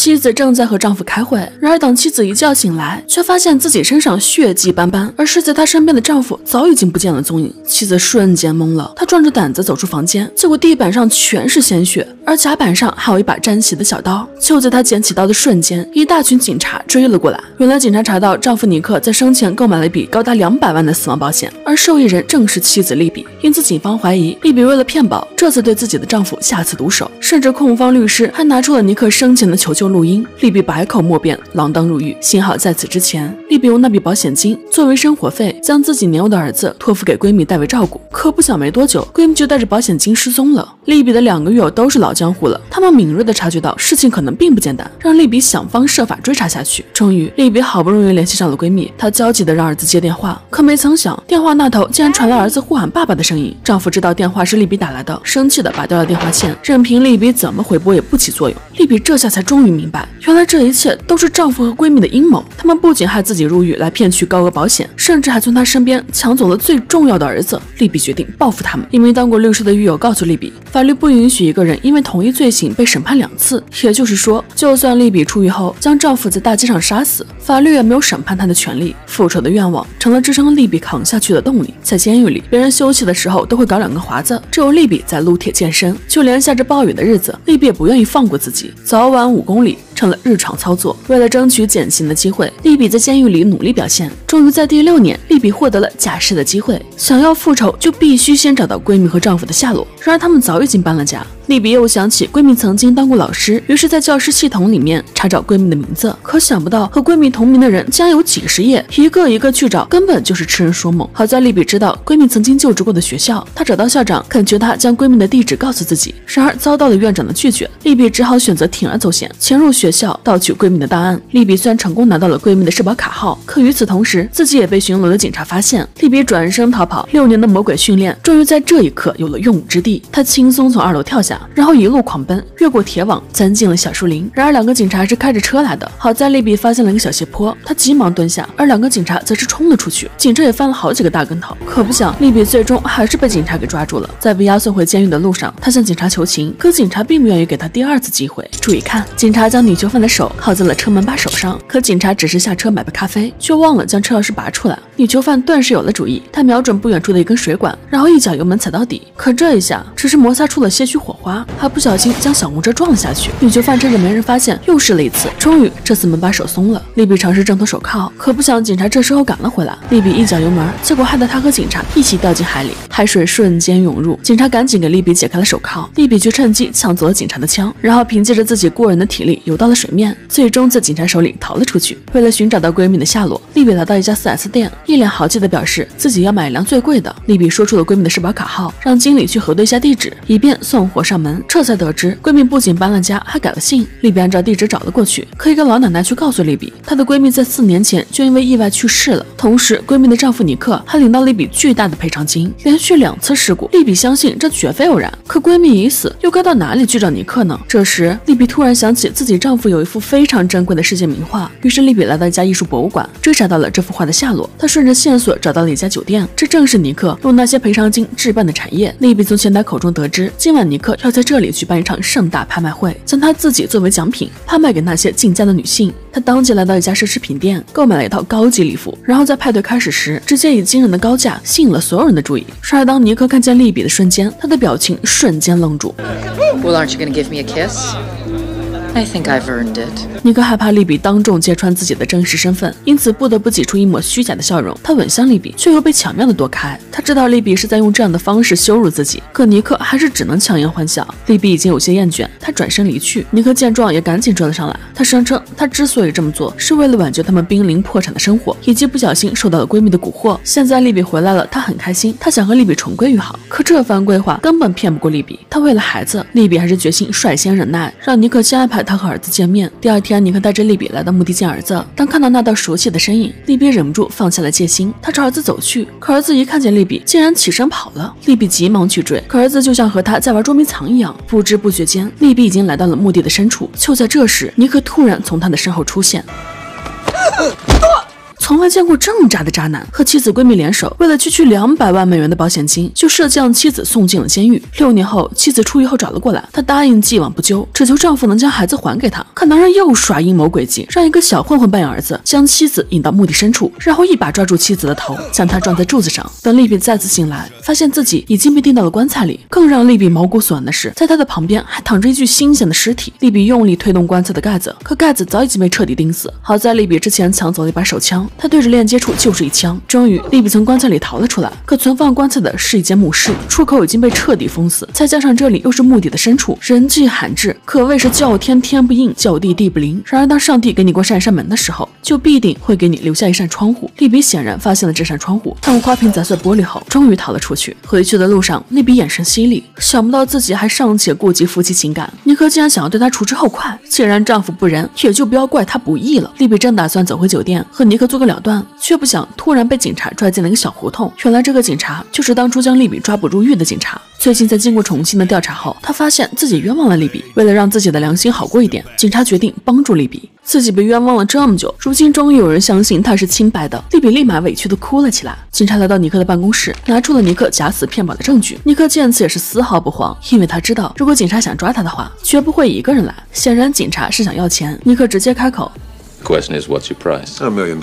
妻子正在和丈夫开会，然而等妻子一觉醒来，却发现自己身上血迹斑斑，而睡在她身边的丈夫早已经不见了踪影。妻子瞬间懵了，她壮着胆子走出房间，结果地板上全是鲜血，而甲板上还有一把沾血的小刀。就在她捡起刀的瞬间，一大群警察追了过来。原来警察查到丈夫尼克在生前购买了一笔高达200万的死亡保险，而受益人正是妻子利比，因此警方怀疑利比为了骗保，这次对自己的丈夫下此毒手，甚至控方律师还拿出了尼克生前的求救录音。利比百口莫辩，锒铛入狱。幸好在此之前，利比用那笔保险金作为生活费，将自己年幼的儿子托付给闺蜜代为照顾。可不想没多久，闺蜜就带着保险金失踪了。利比的2个狱友都是老江湖了，他们敏锐地察觉到事情可能并不简单，让利比想方设法追查下去。终于，利比好不容易联系上了闺蜜，她焦急地让儿子接电话，可没曾想，电话那头竟然传来儿子呼喊爸爸的声音。丈夫知道电话是利比打来的，生气地拔掉了电话线，任凭利比怎么回拨也不起作用。利比这下才终于明白，原来这一切都是丈夫和闺蜜的阴谋。他们不仅害自己入狱来骗取高额保险，甚至还从她身边抢走了最重要的儿子。利比决定报复他们。一名当过律师的狱友告诉利比，法律不允许一个人因为同一罪行被审判2次，也就是说，就算利比出狱后将丈夫在大街上杀死，法律也没有审判她的权利。复仇的愿望成了支撑利比扛下去的动力。在监狱里，别人休息的时候都会搞2个华子，只有利比在撸铁健身。就连下着暴雨的日子，利比也不愿意放过自己，早晚5公里成了日常操作。为了争取减刑的机会，利比在监狱里努力表现。终于在第6年，利比获得了假释的机会。想要复仇，就必须先找到闺蜜和丈夫的下落。然而他们早已经搬了家。利比又想起闺蜜曾经当过老师，于是在教师系统里面查找闺蜜的名字，可想不到和闺蜜同名的人竟然有几10页，一个一个去找，根本就是痴人说梦。好在利比知道闺蜜曾经就职过的学校，她找到校长，恳求他将闺蜜的地址告诉自己，然而遭到了院长的拒绝。利比只好选择铤而走险，潜入学校盗取闺蜜的档案。利比虽然成功拿到了闺蜜的社保卡号，可与此同时，自己也被巡逻的警察发现。利比转身逃跑，6年的魔鬼训练终于在这一刻有了用武之地。她轻松从2楼跳下，然后一路狂奔，越过铁网，钻进了小树林。然而2个警察是开着车来的，好在利比发现了一个小斜坡，他急忙蹲下，而2个警察则是冲了出去。警车也翻了好几个大跟头，可不想利比最终还是被警察给抓住了。在被押送回监狱的路上，他向警察求情，可警察并不愿意给他第2次机会。注意看，警察将女囚犯的手铐在了车门把手上，可警察只是下车买杯咖啡，却忘了将车钥匙拔出来。女囚犯顿时有了主意，她瞄准不远处的一根水管，然后一脚油门踩到底。可这一下只是摩擦出了些许火花，还不小心将小红车撞了下去。女囚犯趁着没人发现，又试了一次，终于这次门把手松了。利比尝试挣脱手铐，可不想警察这时候赶了回来。利比一脚油门，结果害得他和警察一起掉进海里，海水瞬间涌入，警察赶紧给利比解开了手铐。利比却趁机抢走了警察的枪，然后凭借着自己过人的体力游到了水面，最终在警察手里逃了出去。为了寻找到闺蜜的下落，利比来到一家 4S 店，一脸豪气地表示自己要买一辆最贵的。利比说出了闺蜜的社保卡号，让经理去核对一下地址，以便送货上门。这才得知闺蜜不仅搬了家，还改了姓。利比按照地址找了过去，可一个老奶奶却告诉利比，她的闺蜜在4年前就因为意外去世了。同时，闺蜜的丈夫尼克还领到了一笔巨大的赔偿金。连续2次事故，利比相信这绝非偶然。可闺蜜已死，又该到哪里去找尼克呢？这时，利比突然想起自己丈夫有一幅非常珍贵的世界名画，于是利比来到一家艺术博物馆，追查到了这幅画的下落。她顺着线索找到了一家酒店，这正是尼克用那些赔偿金置办的产业。利比从前台口中得知，今晚尼克要在这里举办一场盛大拍卖会，将他自己作为奖品拍卖给那些竞价的女性。他当即来到一家奢侈品店，购买了一套高级礼服，然后在派对开始时，直接以惊人的高价吸引了所有人的注意。然而当尼克看见利比的瞬间，他的表情瞬间愣住。 Well, aren't you gonna give me a kiss? I think I've earned it. 尼克害怕利比当众揭穿自己的真实身份，因此不得不挤出一抹虚假的笑容。他吻向利比，却又被巧妙地躲开。他知道利比是在用这样的方式羞辱自己，可尼克还是只能强颜欢笑。利比已经有些厌倦，他转身离去。尼克见状也赶紧追了上来。他声称他之所以这么做，是为了挽救他们濒临破产的生活，以及不小心受到了闺蜜的蛊惑。现在利比回来了，他很开心，他想和利比重归于好。可这番规划根本骗不过利比。他为了孩子，利比还是决心率先忍耐，让尼克先安排他和儿子见面。第2天，尼克带着利比来到墓地见儿子。当看到那道熟悉的身影，利比忍不住放下了戒心，他朝儿子走去。可儿子一看见利比，竟然起身跑了。利比急忙去追，可儿子就像和他在玩捉迷藏一样。不知不觉间，利比已经来到了墓地的深处。就在这时，尼克突然从他的身后出现。 从未见过这么渣的渣男，和妻子闺蜜联手，为了区区200万美元的保险金，就设计让妻子送进了监狱。6年后，妻子出狱后找了过来，她答应既往不咎，只求丈夫能将孩子还给她。可男人又耍阴谋诡计，让一个小混混扮演儿子，将妻子引到墓地深处，然后一把抓住妻子的头，将她撞在柱子上。等利比再次醒来，发现自己已经被钉到了棺材里。更让利比毛骨悚然的是，在她的旁边还躺着一具新鲜的尸体。利比用力推动棺材的盖子，可盖子早已经被彻底钉死。好在利比之前抢走了一把手枪，他对着链接处就是一枪。终于，利比从棺材里逃了出来。可存放棺材的是一间墓室，出口已经被彻底封死，再加上这里又是墓地的深处，人迹罕至，可谓是叫天天不应，叫地地不灵。然而当上帝给你关上一扇门的时候，就必定会给你留下一扇窗户。利比显然发现了这扇窗户，他用花瓶砸碎玻璃后，终于逃了出去。回去的路上，利比眼神犀利，想不到自己还尚且顾及夫妻情感，尼克竟然想要对她除之后快。既然丈夫不仁，也就不要怪他不义了。利比正打算走回酒店和尼克做个了断，却不想突然被警察拽进了一个小胡同。原来这个警察就是当初将利比抓捕入狱的警察。最近在经过重新的调查后，他发现自己冤枉了利比。为了让自己的良心好过一点，警察决定帮助利比。自己被冤枉了这么久，如今终于有人相信他是清白的。利比立马委屈地哭了起来。警察来到尼克的办公室，拿出了尼克假死骗保的证据。尼克见此也是丝毫不慌，因为他知道如果警察想抓他的话，绝不会一个人来。显然警察是想要钱。尼克直接开口 The question is, what's your price? $1 million.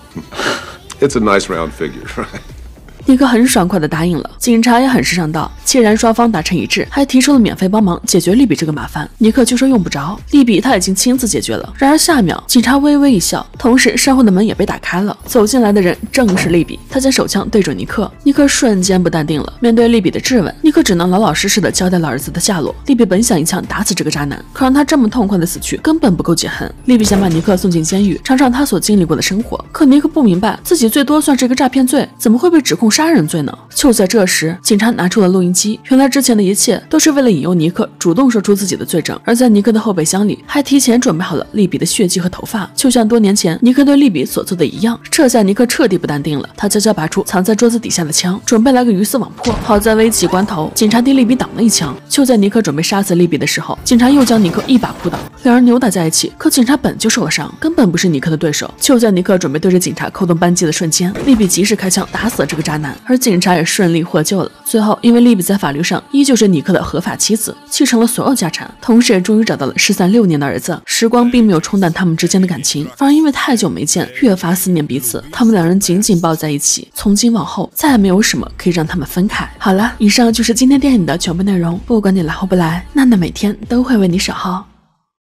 It's a nice round figure, right? 尼克很爽快地答应了，警察也很是上道，既然双方达成一致，还提出了免费帮忙解决利比这个麻烦。尼克就说用不着，利比他已经亲自解决了。然而下秒，警察微微一笑，同时身后的门也被打开了，走进来的人正是利比，他将手枪对准尼克。尼克瞬间不淡定了，面对利比的质问，尼克只能老老实实地交代了儿子的下落。利比本想一枪打死这个渣男，可让他这么痛快的死去根本不够解恨。利比想把尼克送进监狱，尝尝他所经历过的生活，可尼克不明白自己最多算是一个诈骗罪，怎么会被指控杀人罪呢？就在这时，警察拿出了录音机，原来之前的一切都是为了引诱尼克主动说出自己的罪证。而在尼克的后备箱里，还提前准备好了利比的血迹和头发，就像多年前尼克对利比所做的一样。这下尼克彻底不淡定了，他悄悄拔出藏在桌子底下的枪，准备来个鱼死网破。好在危急关头，警察替利比挡了一枪。就在尼克准备杀死利比的时候，警察又将尼克一把扑倒，两人扭打在一起。可警察本就受了伤，根本不是尼克的对手。就在尼克准备对着警察扣动扳机的瞬间，利比及时开枪打死了这个渣男，而警察也顺利获救了。最后，因为利比在法律上依旧是尼克的合法妻子，继承了所有家产，同时也终于找到了失散6年的儿子。时光并没有冲淡他们之间的感情，反而因为太久没见，越发思念彼此。他们两人紧紧抱在一起，从今往后再也没有什么可以让他们分开。好了，以上就是今天电影的全部内容。不管你来或不来，娜娜每天都会为你守候。